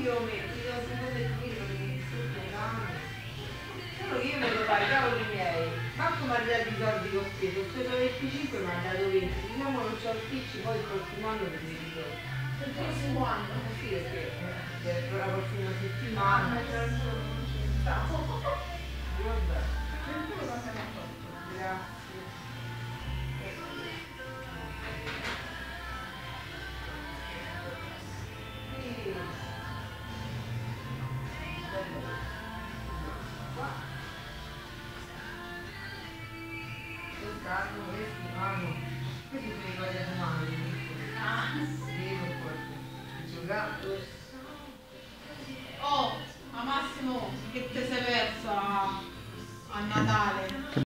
io mi do secondo il tiro perché sotto un anno. Solo che io me lo fare i cavoli miei. Manco mi ha dato i soldi che ho speso, ho speso 25 mi ha dato 20. Diciamo non c'ho il spicci, poi il prossimo anno ti dico. Il prossimo anno? Sì, perché per la prossima settimana. Guarda. Grazie. Questi sono i cose umani. Ah, Giocato. oh, ma Massimo, che ti sei perso a Natale?